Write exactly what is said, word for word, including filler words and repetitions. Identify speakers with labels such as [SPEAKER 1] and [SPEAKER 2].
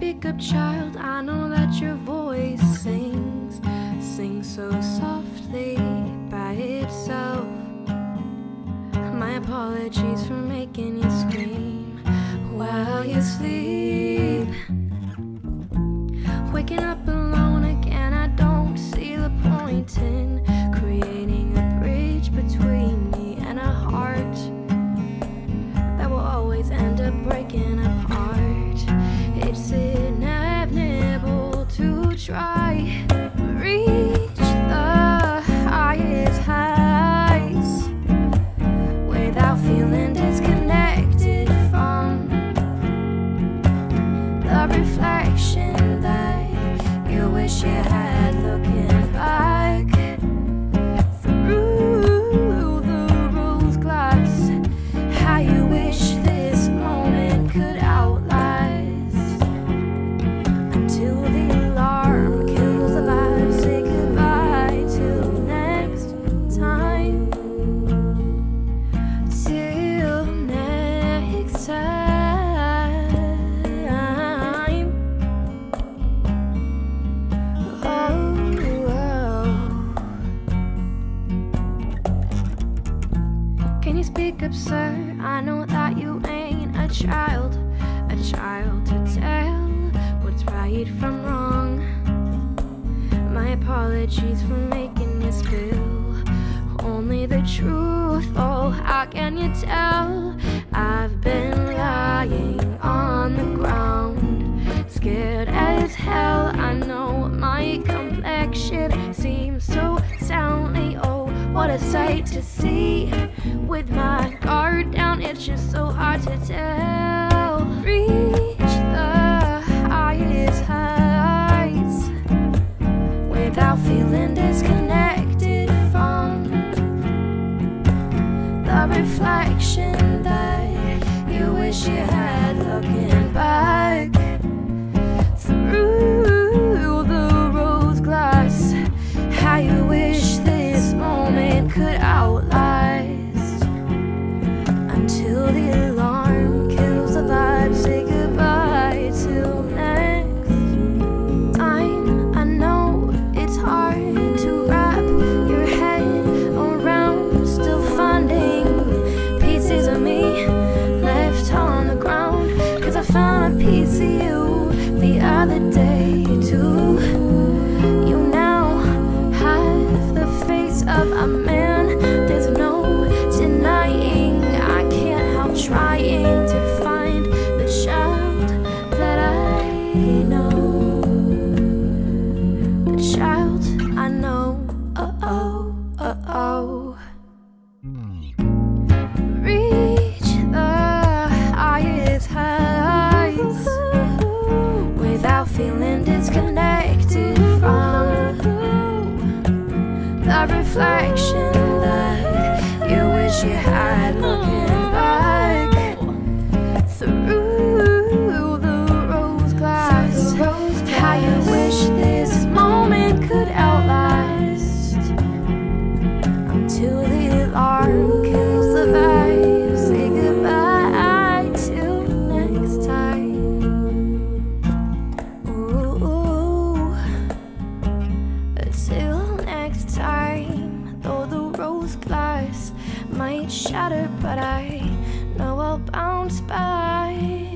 [SPEAKER 1] speak up, child? I know that your voice sings, sings so softly by itself. My apologies for making you scream while you sleep. Waking up alone again, I don't see the point in creating a bridge between me and a heart that will always end up breaking apart. It's inevitable to try reach the highest heights without feeling disconnected from the reflection that you wish you had looking back through the rose glass. How you wish this moment could outlast until the alarm kills the vibe. Say goodbye till next time. Till next time. Oh, oh. Can you speak up, sir? I know that you ain't a child, a child to tell what's right from wrong. My apologies for making you spill only the truth. Oh, how can you tell? I've been lying on the ground, scared as hell. I know my complexion seems so soundly. Oh, what a sight to see. With my guard down, it's just so hard to tell. Reach the highest heights without feeling disconnected from the reflection that you wish you had looking back through the rose glass. How you wish this moment could outlast until the alarm kills the vibe. Say goodbye till next time. I know it's hard to wrap your head around, still finding pieces of me left on the ground. Cause I found a piece of you the other day too. You now have the face of a man. There's no denying. I can't help trying to find the child that I know. The child I know. Oh, oh, oh, oh. Reach the highest heights without feeling disconnected from the reflection that you wish you had looking back through the rose glass. How you wish this moment could outlast until the alarm kills the vibe. Say goodbye till next time. Ooh, till next time. Though the rose glass might shatter, but I know I'll bounce back.